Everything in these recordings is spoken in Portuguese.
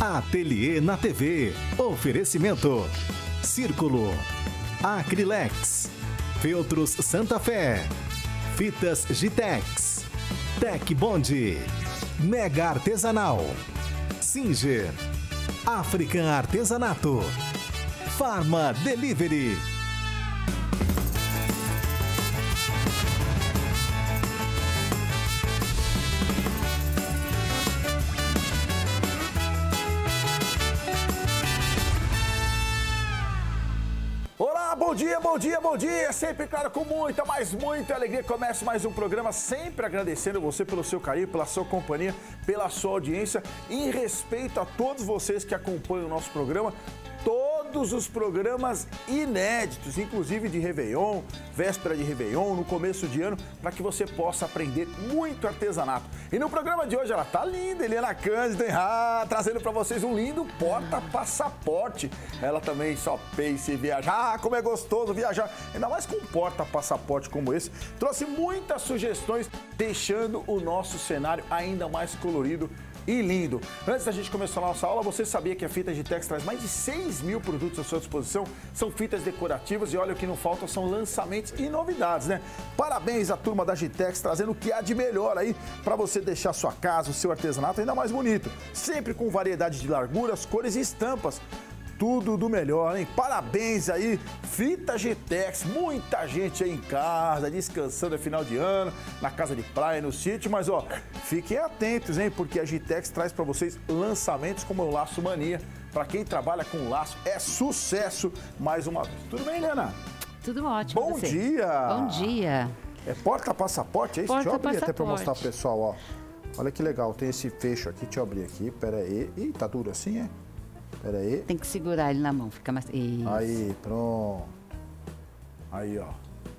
Ateliê na TV. Oferecimento. Círculo. Acrilex. Feltros Santa Fé. Fitas Gitex. Tec Bond. Mega Artesanal. Singer. African Artesanato. Farma Delivery. Olá, bom dia, bom dia, bom dia! Sempre, claro, com muita, mas muita alegria. Começa mais um programa, sempre agradecendo você pelo seu carinho, pela sua companhia, pela sua audiência. Em respeito a todos vocês que acompanham o nosso programa, todos os programas inéditos, inclusive de Réveillon, véspera de Réveillon, no começo de ano, para que você possa aprender muito artesanato. E no programa de hoje ela tá linda, Eliana Cândido, trazendo para vocês um lindo porta-passaporte. Ela também só pensa em viajar, como é gostoso viajar, ainda mais com um porta-passaporte como esse. Trouxe muitas sugestões, deixando o nosso cenário ainda mais colorido e lindo. Antes da gente começar a nossa aula, você sabia que a Fita Gitex traz mais de 6 mil produtos à sua disposição? São fitas decorativas e olha, o que não falta são lançamentos e novidades, né? Parabéns à turma da Gitex, trazendo o que há de melhor aí para você deixar a sua casa, o seu artesanato ainda mais bonito. Sempre com variedade de larguras, cores e estampas. Tudo do melhor, hein? Parabéns aí, Fita Gitex. Muita gente aí em casa, descansando, é final de ano, na casa de praia, no sítio. Mas, ó, fiquem atentos, hein? Porque a Gitex traz para vocês lançamentos como o Laço Mania. Para quem trabalha com laço, é sucesso mais uma vez. Tudo bem, Helena? Tudo ótimo. Bom dia! Bom dia! É porta-passaporte, é isso? Deixa eu abrir até para mostrar pro pessoal, ó. Olha que legal, tem esse fecho aqui, deixa eu abrir aqui, pera aí. Ih, tá duro assim, é? Pera aí. Tem que segurar ele na mão, fica mais... Isso. Aí, pronto. Aí, ó.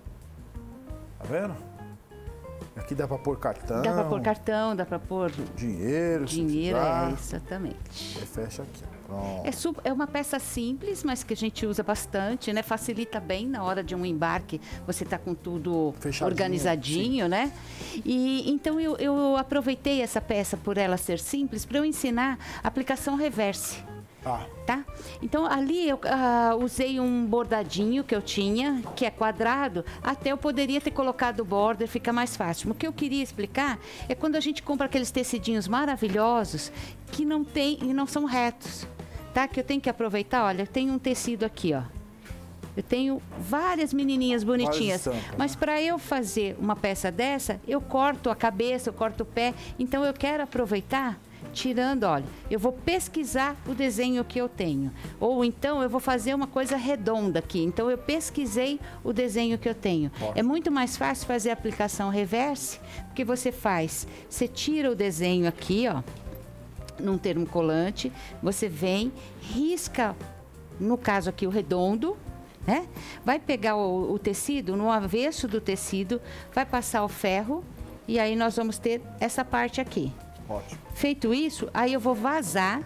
Tá vendo? Aqui dá pra pôr cartão. Dá pra pôr cartão, dá pra pôr... Dinheiro, Dinheiro, exatamente. Aí fecha aqui, ó. Pronto. É uma peça simples, mas que a gente usa bastante, né? Facilita bem na hora de um embarque, você tá com tudo fechadinho, organizadinho, sim, né? E então eu aproveitei essa peça por ela ser simples para eu ensinar a aplicação reverse. Tá? Então, ali eu usei um bordadinho que eu tinha, que é quadrado, até eu poderia ter colocado o border, fica mais fácil. O que eu queria explicar é quando a gente compra aqueles tecidinhos maravilhosos que não são retos, tá? Que eu tenho que aproveitar, olha, eu tenho um tecido aqui, ó. Eu tenho várias menininhas bonitinhas, mas para eu fazer uma peça dessa, eu corto a cabeça, eu corto o pé, então eu quero aproveitar tirando, olha, eu vou pesquisar o desenho que eu tenho. Ou então eu vou fazer uma coisa redonda aqui. Então eu pesquisei o desenho que eu tenho. É muito mais fácil fazer a aplicação reverse, porque você tira o desenho aqui, ó, num termocolante, você vem, risca, no caso aqui o redondo, né? Vai pegar o tecido, no avesso do tecido, vai passar o ferro e aí nós vamos ter essa parte aqui. Ótimo. Feito isso, aí eu vou vazar.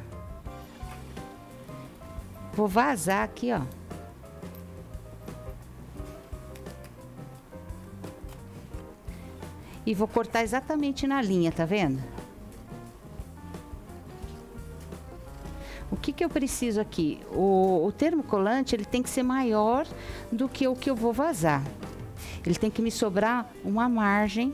Vou vazar aqui, ó. E vou cortar exatamente na linha, tá vendo? O que eu preciso aqui? O termocolante, ele tem que ser maior do que o que eu vou vazar. Ele tem que me sobrar uma margem.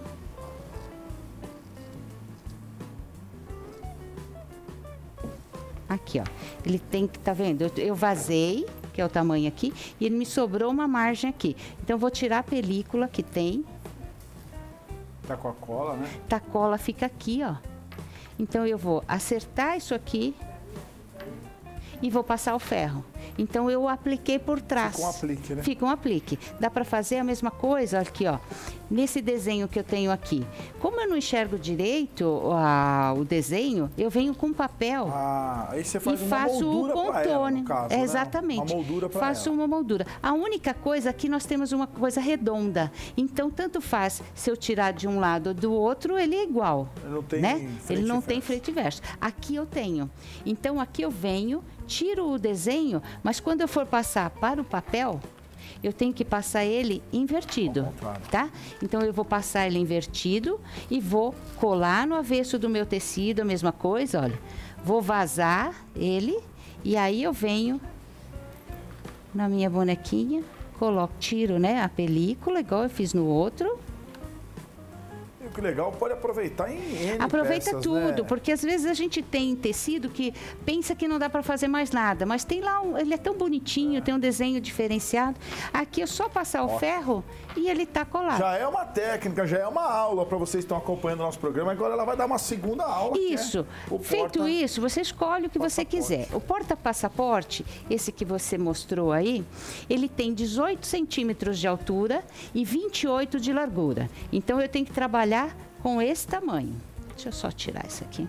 Aqui, ó. Ele tem que, tá vendo? Eu vazei, que é o tamanho aqui, e ele me sobrou uma margem aqui. Então, eu vou tirar a película que tem. Tá com a cola, né? Tá, a cola fica aqui, ó. Então, eu vou acertar isso aqui e vou passar o ferro. Então, eu apliquei por trás. Fica um aplique, né? Fica um aplique. Dá para fazer a mesma coisa, aqui, ó. Nesse desenho que eu tenho aqui. Como eu não enxergo direito o desenho, eu venho com papel. Aí você faz uma moldura para ela, no caso, exatamente. Né? Uma moldura para ela. Faço uma moldura. A única coisa aqui, nós temos uma coisa redonda. Então, tanto faz se eu tirar de um lado ou do outro, ele é igual. Ele não tem, né? Ele não tem frente e verso. Aqui eu tenho. Então, aqui eu venho, tiro o desenho, mas quando eu for passar para o papel, eu tenho que passar ele invertido, tá? Então, eu vou passar ele invertido e vou colar no avesso do meu tecido, a mesma coisa, olha. vou vazar ele e aí eu venho na minha bonequinha, tiro, né, a película, igual eu fiz no outro. Que legal, pode aproveitar em N Aproveita peças, tudo, né? porque às vezes a gente tem tecido que pensa que não dá para fazer mais nada, mas tem lá, ele é tão bonitinho, tem um desenho diferenciado. Aqui é só passar o ferro e ele tá colado. Já é uma técnica, já é uma aula para vocês que estão acompanhando o nosso programa. Agora ela vai dar uma segunda aula. Isso. Feito isso, você escolhe o que você quiser. O porta-passaporte, esse que você mostrou aí, ele tem 18 centímetros de altura e 28 de largura. Então eu tenho que trabalhar com esse tamanho. Deixa eu só tirar isso aqui.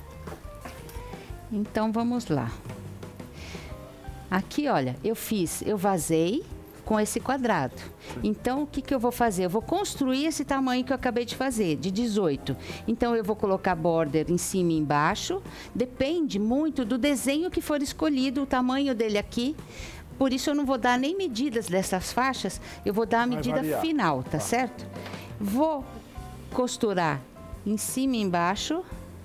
Então, vamos lá. Aqui, olha, eu vazei com esse quadrado. Então, o que eu vou fazer? Eu vou construir esse tamanho que eu acabei de fazer, de 18. Então, eu vou colocar border em cima e embaixo. Depende muito do desenho que for escolhido, o tamanho dele aqui. Por isso, eu não vou dar nem medidas dessas faixas, eu vou dar a medida final, tá certo? Vou costurar em cima e embaixo,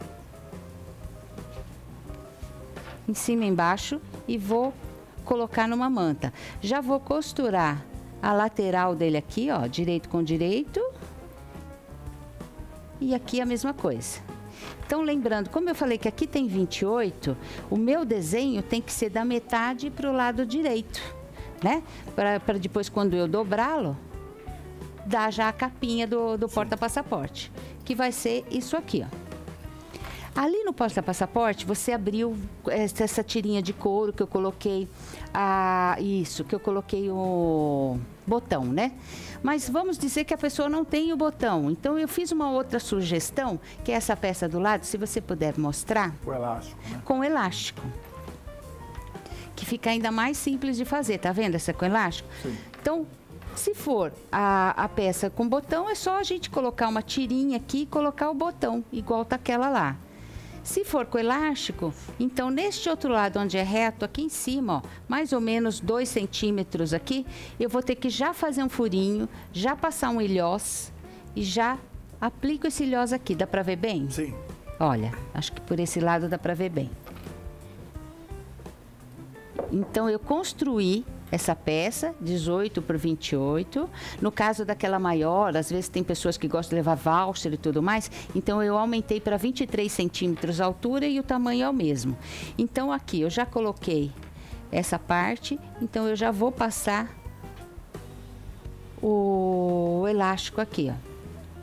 e vou colocar numa manta. Já vou costurar a lateral dele aqui, ó, direito com direito, e aqui a mesma coisa. Então, lembrando, como eu falei que aqui tem 28, o meu desenho tem que ser da metade para o lado direito, né? Para depois, quando eu dobrá-lo, dá já a capinha do porta-passaporte, que vai ser isso aqui, ó. Ali no porta-passaporte, você abriu essa tirinha de couro que eu coloquei, que eu coloquei o botão, né? Mas vamos dizer que a pessoa não tem o botão. Então, eu fiz uma outra sugestão, que é essa peça do lado, se você puder mostrar. Com elástico, né? Com elástico. Que fica ainda mais simples de fazer, tá vendo essa com elástico? Sim. Então, se for a peça com botão, é só a gente colocar uma tirinha aqui e colocar o botão, igual tá aquela lá. Se for com elástico, então neste outro lado onde é reto, aqui em cima, ó, mais ou menos 2 centímetros aqui, eu vou ter que já fazer um furinho, já passar um ilhós e já aplico esse ilhós aqui. Dá pra ver bem? Sim. Olha, acho que por esse lado dá pra ver bem. Então, eu construí essa peça, 18 por 28. No caso daquela maior, às vezes tem pessoas que gostam de levar voucher e tudo mais, então eu aumentei para 23 centímetros a altura e o tamanho é o mesmo. Então, aqui eu já coloquei essa parte, então eu já vou passar o elástico aqui, ó.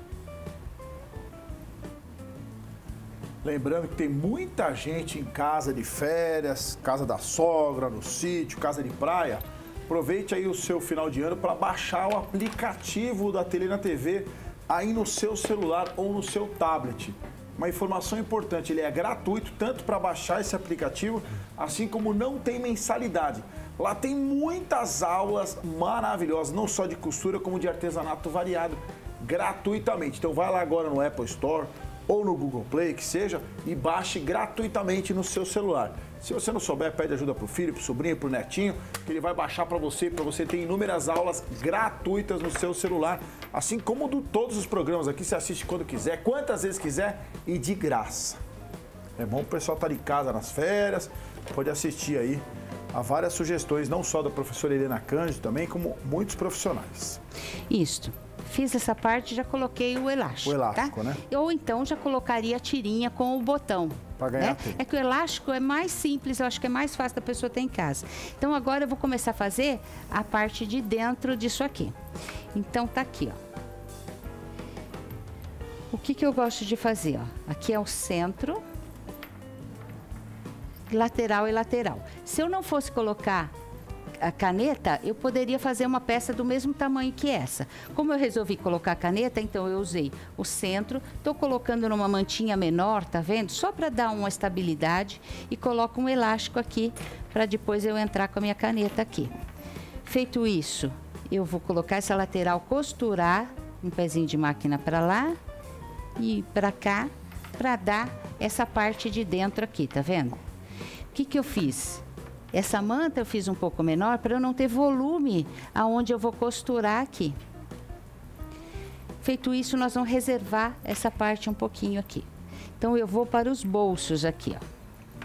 Lembrando que tem muita gente em casa de férias, casa da sogra, no sítio, casa de praia. Aproveite aí o seu final de ano para baixar o aplicativo da Ateliê na TV aí no seu celular ou no seu tablet. Uma informação importante, ele é gratuito tanto para baixar esse aplicativo, assim como não tem mensalidade. Lá tem muitas aulas maravilhosas, não só de costura, como de artesanato variado, gratuitamente. Então vai lá agora no Apple Store ou no Google Play, que seja, e baixe gratuitamente no seu celular. Se você não souber, pede ajuda pro filho, pro sobrinho, pro netinho, que ele vai baixar para você ter inúmeras aulas gratuitas no seu celular, assim como todos os programas aqui, você assiste quando quiser, quantas vezes quiser e de graça. É bom o pessoal estar em casa nas férias, pode assistir aí a várias sugestões, não só da professora Helena Cândido, também como muitos profissionais. Isso. Fiz essa parte, já coloquei o elástico. O elástico, tá? né? Ou então já colocaria a tirinha com o botão. Para ganhar tempo. É que o elástico é mais simples, eu acho que é mais fácil da pessoa ter em casa. Então agora eu vou começar a fazer a parte de dentro disso aqui. Então tá aqui, ó. O que eu gosto de fazer, ó? Aqui é o centro, lateral e lateral. Se eu não fosse colocar a caneta, eu poderia fazer uma peça do mesmo tamanho que essa. Como eu resolvi colocar a caneta, então eu usei o centro, estou colocando numa mantinha menor, tá vendo? Só para dar uma estabilidade e coloco um elástico aqui para depois eu entrar com a minha caneta aqui. Feito isso, eu vou colocar essa lateral, costurar um pezinho de máquina para lá e para cá, para dar essa parte de dentro aqui, tá vendo? O que eu fiz? Essa manta eu fiz um pouco menor para eu não ter volume aonde eu vou costurar aqui. Feito isso, nós vamos reservar essa parte um pouquinho aqui. Então, eu vou para os bolsos aqui, ó.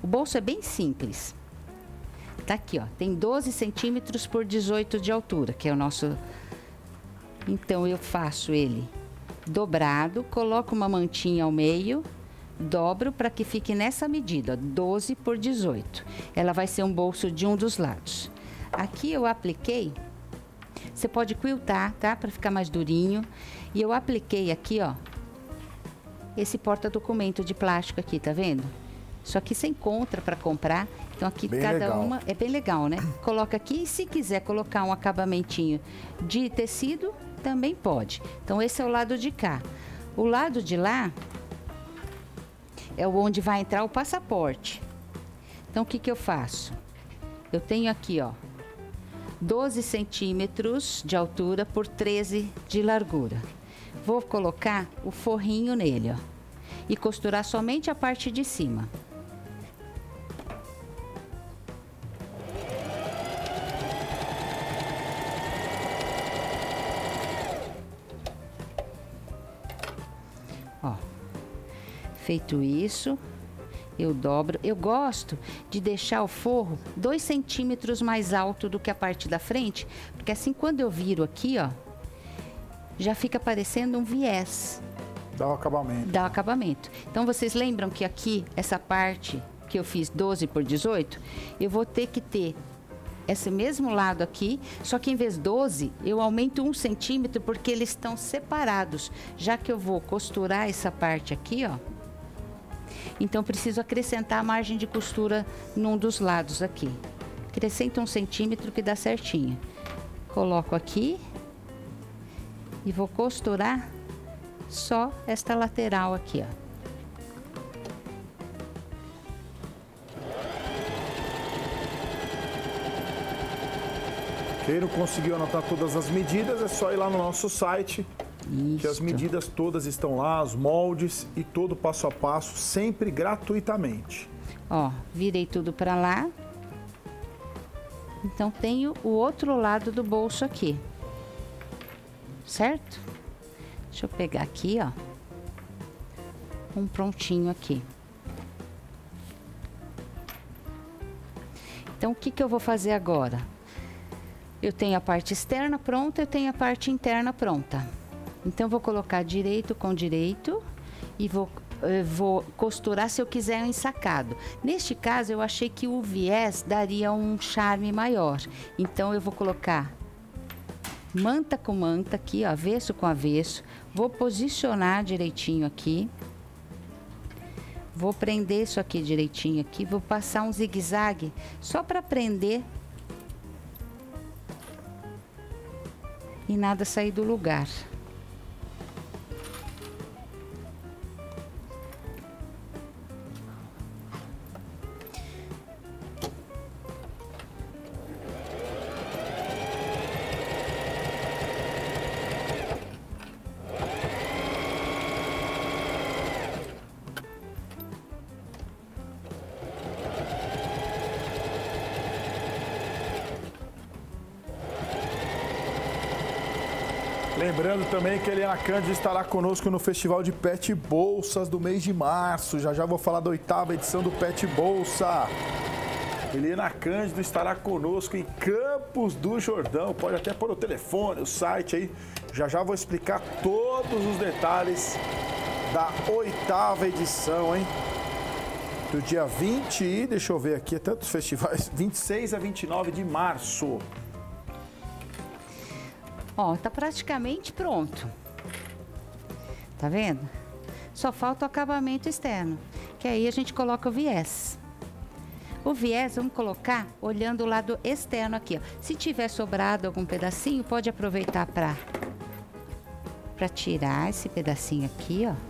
O bolso é bem simples. Tá aqui, ó. Tem 12 centímetros por 18 de altura, que é o nosso... Então, eu faço ele dobrado, coloco uma mantinha ao meio, dobro para que fique nessa medida, 12 por 18. Ela vai ser um bolso de um dos lados. Aqui eu apliquei, você pode quiltar, tá? Para ficar mais durinho. E eu apliquei aqui, ó, esse porta-documento de plástico aqui, tá vendo? Isso aqui você encontra para comprar. Então aqui bem cada legal. uma é bem legal, né? Coloca aqui e se quiser colocar um acabamentinho de tecido, também pode. Então esse é o lado de cá. O lado de lá é onde vai entrar o passaporte. Então o que que eu faço? Eu tenho aqui, ó, 12 centímetros de altura por 13 de largura. Vou colocar o forrinho nele, ó, e costurar somente a parte de cima. Ó, feito isso, eu dobro. Eu gosto de deixar o forro 2 centímetros mais alto do que a parte da frente, porque assim quando eu viro aqui, ó, já fica parecendo um viés. Dá o acabamento. Dá o acabamento. Então, vocês lembram que aqui, essa parte que eu fiz 12 por 18, eu vou ter que ter esse mesmo lado aqui, só que em vez de 12, eu aumento 1 centímetro porque eles estão separados. Já que eu vou costurar essa parte aqui, ó, então preciso acrescentar a margem de costura num dos lados aqui. Acrescento 1 centímetro que dá certinho. Coloco aqui e vou costurar só esta lateral aqui, ó. Quem não conseguiu anotar todas as medidas, é só ir lá no nosso site, que as medidas todas estão lá, os moldes e todo o passo a passo, sempre gratuitamente. Ó, virei tudo para lá. Então, tenho o outro lado do bolso aqui. Certo? Deixa eu pegar aqui, ó. Um prontinho aqui. Então, o que que eu vou fazer agora? Eu tenho a parte externa pronta, eu tenho a parte interna pronta. Então, eu vou colocar direito com direito e vou costurar se eu quiser um ensacado. Neste caso, eu achei que o viés daria um charme maior. Então, eu vou colocar manta com manta aqui, ó, avesso com avesso. Vou posicionar direitinho aqui. Vou prender isso aqui direitinho aqui. Vou passar um zigue-zague só para prender e nada sair do lugar. Lembrando também que a Eliana Cândido estará conosco no Festival de Pet Bolsas do mês de março. Já já vou falar da 8ª edição do Pet Bolsa. Eliana Cândido estará conosco em Campos do Jordão. Pode até pôr o telefone, o site aí. Já já vou explicar todos os detalhes da 8ª edição, hein? Do dia 20 e, deixa eu ver aqui, tantos festivais, 26 a 29 de março. Ó, tá praticamente pronto. Tá vendo? Só falta o acabamento externo, que aí a gente coloca o viés. O viés vamos colocar olhando o lado externo aqui, ó. Se tiver sobrado algum pedacinho, pode aproveitar para tirar esse pedacinho aqui, ó.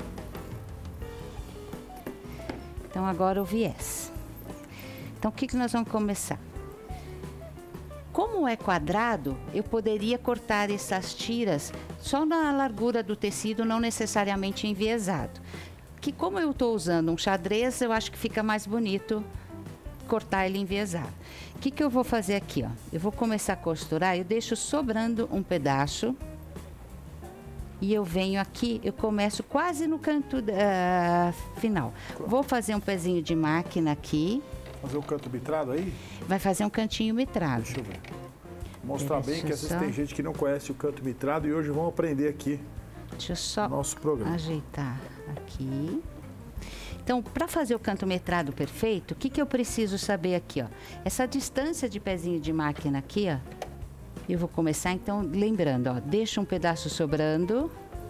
Então agora o viés. Então o que que nós vamos começar? Como é quadrado, eu poderia cortar essas tiras só na largura do tecido, não necessariamente enviesado. Que como eu estou usando um xadrez, eu acho que fica mais bonito cortar ele enviesado. O que que eu vou fazer aqui, ó? Eu vou começar a costurar, eu deixo sobrando um pedaço e eu venho aqui, eu começo quase no canto final. Vou fazer um pezinho de máquina aqui. Fazer um canto mitrado aí? Vai fazer um cantinho mitrado. Deixa eu ver. Mostrar bem que às vezes tem gente que não conhece o canto mitrado e hoje vamos aprender aqui. Deixa eu só nosso programa. Ajeitar aqui. Então, para fazer o canto metrado perfeito, o que, que eu preciso saber aqui, ó? Essa distância de pezinho de máquina aqui, ó. Eu vou começar, então, lembrando, ó. Deixa um pedaço sobrando.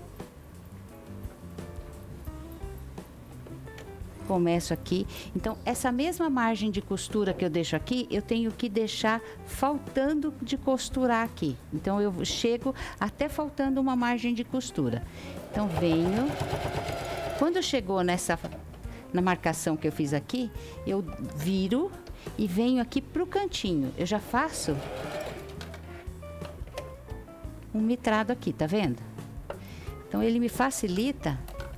Começo aqui. Então, essa mesma margem de costura que eu deixo aqui, eu tenho que deixar faltando de costurar aqui. Então, eu chego até faltando uma margem de costura. Então, venho. Quando chegou na marcação que eu fiz aqui, eu viro e venho aqui pro cantinho. Eu já faço um mitrado aqui, tá vendo? Então, ele me facilita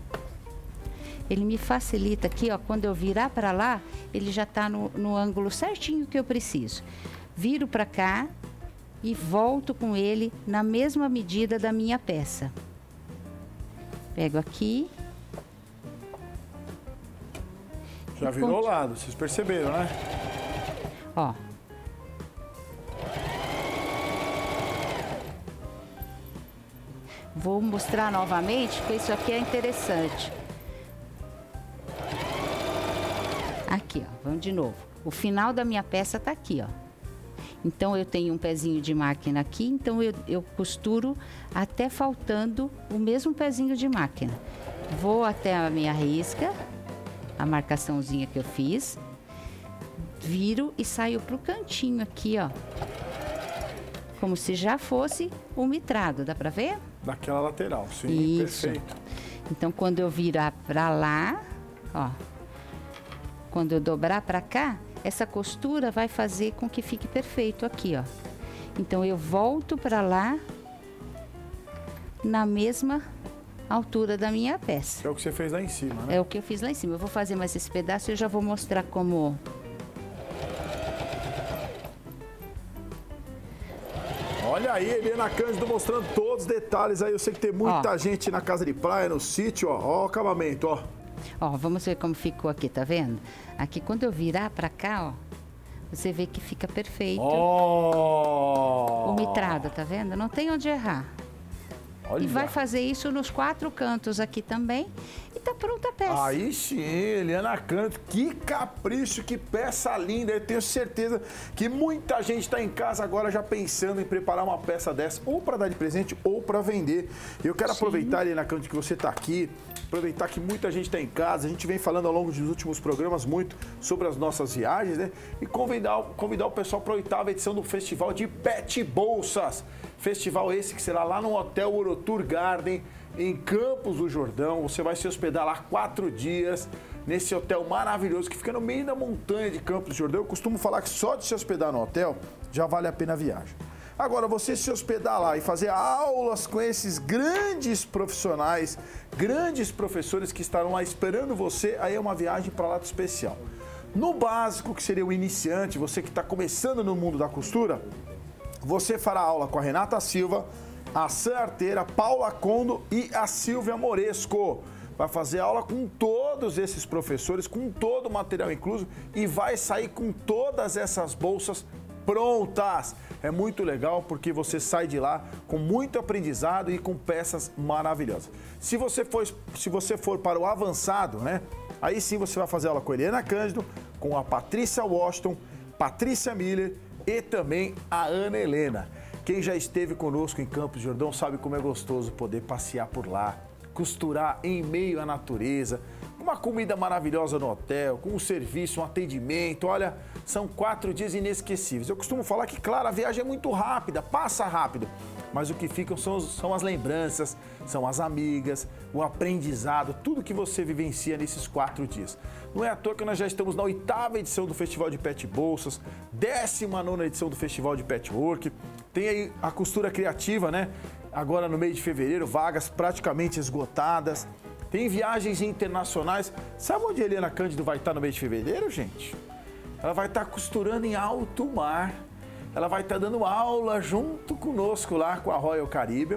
aqui, ó, quando eu virar para lá, ele já tá no ângulo certinho que eu preciso. Viro para cá e volto com ele na mesma medida da minha peça. Pego aqui. Já virou o lado, vocês perceberam, né? Ó. Vou mostrar novamente, porque isso aqui é interessante. Aqui, ó, vamos de novo. O final da minha peça tá aqui, ó. Então, eu tenho um pezinho de máquina aqui, então eu costuro até faltando o mesmo pezinho de máquina. Vou até a minha risca, a marcaçãozinha que eu fiz, viro e saio pro cantinho aqui, ó. Como se já fosse um mitrado, dá pra ver? Daquela lateral, sim, isso. Perfeito. Então, quando eu virar pra lá, ó, quando eu dobrar pra cá, essa costura vai fazer com que fique perfeito aqui, ó. Então, eu volto pra lá na mesma altura da minha peça. É o que você fez lá em cima, né? É o que eu fiz lá em cima. Eu vou fazer mais esse pedaço e eu já vou mostrar como... Olha aí, Eliana Cândido mostrando todos os detalhes aí. Eu sei que tem muita gente na casa de praia, no sítio, ó. Ó o acabamento, ó. Ó, vamos ver como ficou aqui, tá vendo? Aqui, quando eu virar pra cá, ó, você vê que fica perfeito. Oh! O mitrado, tá vendo? Não tem onde errar. Olha. E vai fazer isso nos 4 cantos aqui também. E tá pronta a peça. Aí sim, Eliana Cândido, que capricho, que peça linda. Eu tenho certeza que muita gente está em casa agora já pensando em preparar uma peça dessa, ou para dar de presente ou para vender. Eu quero aproveitar, Eliana Cândido, que você está aqui, aproveitar que muita gente está em casa. A gente vem falando ao longo dos últimos programas muito sobre as nossas viagens, né? E convidar o pessoal para a 8ª edição do Festival de Pet Bolsas. Festival esse que será lá no Hotel Orotur Garden, em Campos do Jordão. Você vai se hospedar lá 4 dias, nesse hotel maravilhoso que fica no meio da montanha de Campos do Jordão. Eu costumo falar que só de se hospedar no hotel já vale a pena a viagem. Agora, você se hospedar lá e fazer aulas com esses grandes profissionais, grandes professores que estarão lá esperando você, aí é uma viagem para lá especial. No básico, que seria o iniciante, você que está começando no mundo da costura, você fará aula com a Renata Silva, a Sam Arteira, Paula Condo e a Silvia Moresco. Vai fazer aula com todos esses professores, com todo o material incluso e vai sair com todas essas bolsas prontas. É muito legal porque você sai de lá com muito aprendizado e com peças maravilhosas. Se você for para o avançado, né? Aí sim você vai fazer aula com a Eliana Cândido, com a Patrícia Washington, Patrícia Miller e também a Ana Helena. Quem já esteve conosco em Campos do Jordão sabe como é gostoso poder passear por lá, costurar em meio à natureza, com uma comida maravilhosa no hotel, com um serviço, um atendimento. Olha, são 4 dias inesquecíveis. Eu costumo falar que, claro, a viagem é muito rápida, passa rápido, mas o que ficam são as lembranças, são as amigas, o aprendizado, tudo que você vivencia nesses 4 dias. Não é à toa que nós já estamos na 8ª edição do Festival de Pet Bolsas, 19ª edição do Festival de Petwork, tem aí a costura criativa, né? Agora no mês de fevereiro, vagas praticamente esgotadas. Tem viagens internacionais. Sabe onde a Eliana Cândido vai estar no mês de fevereiro, gente? Ela vai estar costurando em alto mar. Ela vai estar dando aula junto conosco lá com a Royal Caribbean.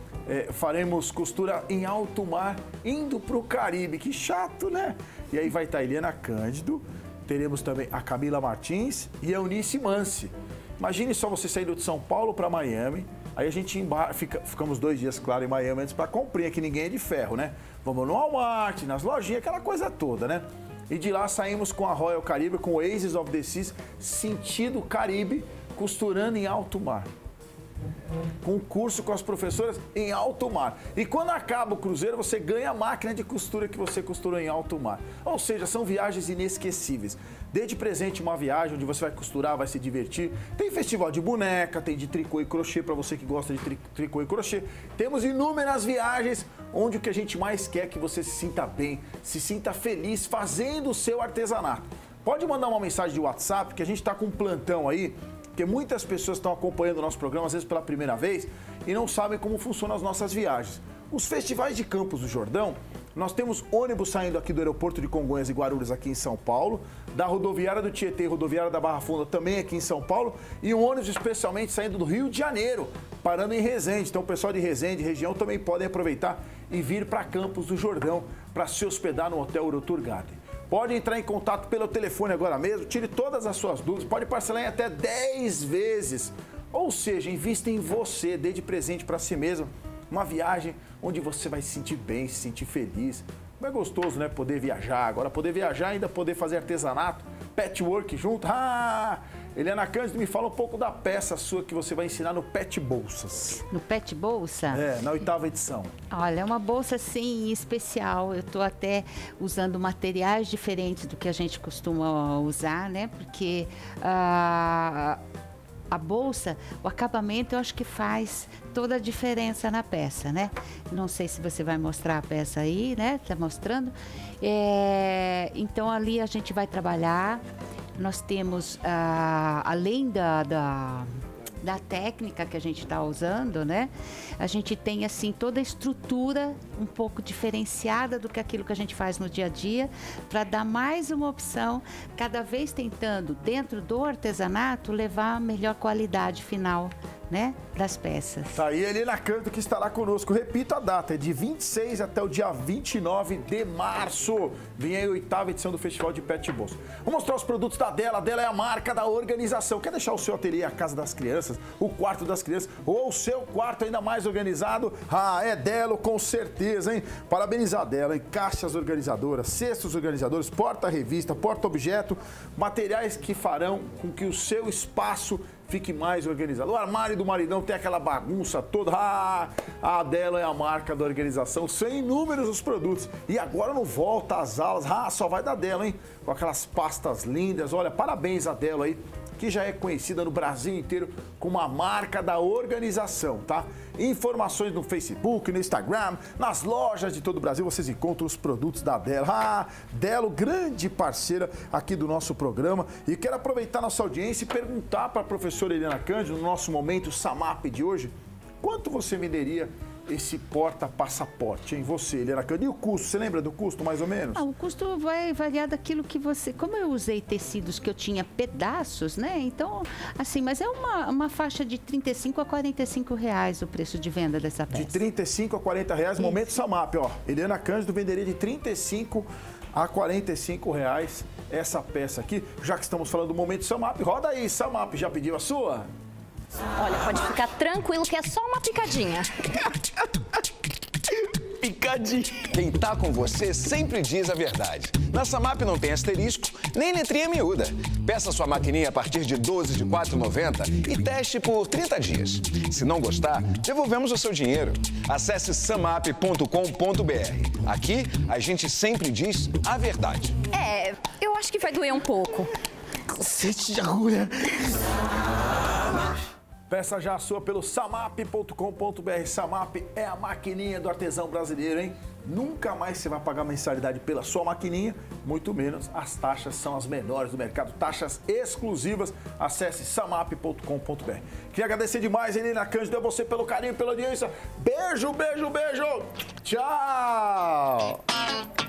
faremos costura em alto mar, indo para o Caribe. Que chato, né? E aí vai estar a Eliana Cândido, teremos também a Camila Martins e a Eunice Mansi. Imagine só você saindo de São Paulo para Miami, aí a gente ficamos 2 dias, claro, em Miami antes para comprar, que ninguém é de ferro, né? Vamos no Walmart, nas lojinhas, aquela coisa toda, né? E de lá saímos com a Royal Caribe, com o Oasis of the Seas, sentido Caribe, costurando em alto mar. Com curso com as professoras em alto mar. E quando acaba o cruzeiro, você ganha a máquina de costura que você costurou em alto mar. Ou seja, são viagens inesquecíveis. Dê de presente uma viagem onde você vai costurar, vai se divertir. Tem festival de boneca, tem de tricô e crochê para você que gosta de tricô e crochê. Temos inúmeras viagens onde o que a gente mais quer é que você se sinta bem, se sinta feliz fazendo o seu artesanato. Pode mandar uma mensagem de WhatsApp que a gente está com um plantão aí, porque muitas pessoas estão acompanhando o nosso programa, às vezes pela primeira vez, e não sabem como funcionam as nossas viagens. Os festivais de Campos do Jordão, nós temos ônibus saindo aqui do aeroporto de Congonhas e Guarulhos aqui em São Paulo, da rodoviária do Tietê, rodoviária da Barra Funda também aqui em São Paulo, e um ônibus especialmente saindo do Rio de Janeiro, parando em Resende. Então o pessoal de Resende, região, também podem aproveitar e vir para Campos do Jordão para se hospedar no Hotel Urutur Garden. Pode entrar em contato pelo telefone agora mesmo, tire todas as suas dúvidas, pode parcelar em até 10 vezes. Ou seja, invista em você, dê de presente para si mesmo uma viagem onde você vai se sentir bem, se sentir feliz. Não é gostoso, né? Poder viajar. Agora, poder viajar e ainda poder fazer artesanato, patchwork junto. Eliana Cândido, me fala um pouco da peça sua que você vai ensinar no Pet Bolsas. No Pet Bolsa? Na 8ª edição. Olha, é uma bolsa, sim, especial. Eu estou até usando materiais diferentes do que a gente costuma usar, né? Porque a bolsa, o acabamento, eu acho que faz toda a diferença na peça, né? Não sei se você vai mostrar a peça aí, né? Tá mostrando. Então, ali a gente vai trabalhar. Nós temos, além da técnica que a gente está usando, né? A gente tem, assim, toda a estrutura um pouco diferenciada do que aquilo que a gente faz no dia a dia, para dar mais uma opção, cada vez tentando, dentro do artesanato, levar a melhor qualidade final, né, das peças. Tá aí a Eliana Cândido que estará conosco. Repito a data, é de 26 até o dia 29 de março. Vem aí a 8ª edição do Festival de Pet Bolsa. Vou mostrar os produtos da Dela. A Dela é a marca da organização. Quer deixar o seu ateliê, a casa das crianças, o quarto das crianças ou o seu quarto ainda mais organizado? É Delo, com certeza, hein? Parabenizar a Dela, hein? Caixas organizadoras, cestos organizadores, porta-revista, porta-objeto, materiais que farão com que o seu espaço fique mais organizado. O armário do maridão tem aquela bagunça toda. A Dela é a marca da organização. São inúmeros os produtos. E agora não volta às aulas. Só vai da Dela, hein? Com aquelas pastas lindas. Olha, parabéns a Dela aí, que já é conhecida no Brasil inteiro como a marca da organização, tá? Informações no Facebook, no Instagram, nas lojas de todo o Brasil, vocês encontram os produtos da Dela. Delo, grande parceira aqui do nosso programa. E quero aproveitar nossa audiência e perguntar para a professora Eliana Cândido, no nosso momento SAMAP de hoje, quanto você venderia esse porta-passaporte, hein? Você, Eliana Cândido. E o custo? Você lembra do custo, mais ou menos? O custo vai variar daquilo que você... Como eu usei tecidos que eu tinha pedaços, né? Então, assim, mas é uma faixa de R$35 a R$45 o preço de venda dessa peça. De R$35 a R$40, isso. Momento SAMAP, ó. Eliana Cândido venderia de R$35 a R$45 essa peça aqui. Já que estamos falando do momento SAMAP, roda aí, SAMAP. Já pediu a sua? Olha, pode ficar tranquilo que é só uma picadinha. Picadinha. Quem tá com você sempre diz a verdade. Na SAMAP não tem asterisco, nem letrinha miúda. Peça sua maquininha a partir de 12 de R$ 4,90 e teste por 30 dias. Se não gostar, devolvemos o seu dinheiro. Acesse samap.com.br. Aqui, a gente sempre diz a verdade. Eu acho que vai doer um pouco. Cacete de agulha. Peça já a sua pelo samap.com.br. Samap é a maquininha do artesão brasileiro, hein? Nunca mais você vai pagar mensalidade pela sua maquininha, muito menos as taxas são as menores do mercado, taxas exclusivas. Acesse samap.com.br. Queria agradecer demais, Eliana Cândido, a você pelo carinho, pela audiência. Beijo, beijo, beijo. Tchau.